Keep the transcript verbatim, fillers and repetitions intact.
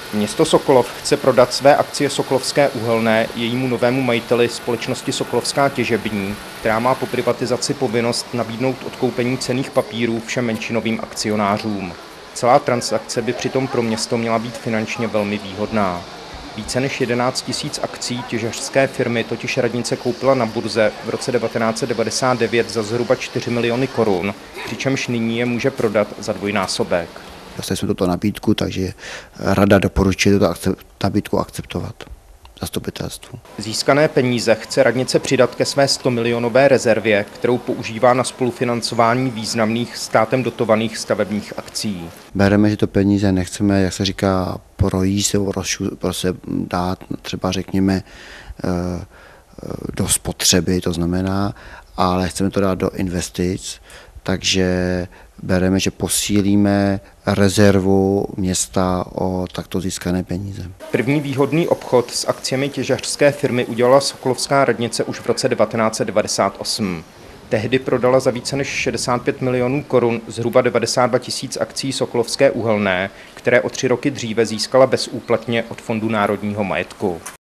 Město Sokolov chce prodat své akcie Sokolovské uhelné jejímu novému majiteli společnosti Sokolovská těžební, která má po privatizaci povinnost nabídnout odkoupení cenných papírů všem menšinovým akcionářům. Celá transakce by přitom pro město měla být finančně velmi výhodná. Více než jedenáct tisíc akcí těžařské firmy totiž radnice koupila na burze v roce devatenáct set devadesát devět za zhruba čtyři miliony korun, přičemž nyní je může prodat za dvojnásobek. Dostali jsme tuto nabídku, takže rada doporučuje tuto nabídku akceptovat zastupitelstvu. Získané peníze chce radnice přidat ke své sto milionové rezervě, kterou používá na spolufinancování významných státem dotovaných stavebních akcí. Bereme, že to peníze nechceme, jak se říká, projíst nebo prostě dát třeba řekněme do spotřeby, to znamená, ale chceme to dát do investic, takže bereme, že posílíme rezervu města o takto získané peníze. První výhodný obchod s akciemi těžařské firmy udělala Sokolovská radnice už v roce devatenáct set devadesát osm. Tehdy prodala za více než šedesát pět milionů korun zhruba devadesát dva tisíc akcí Sokolovské uhelné, které o tři roky dříve získala bezúplatně od Fondu národního majetku.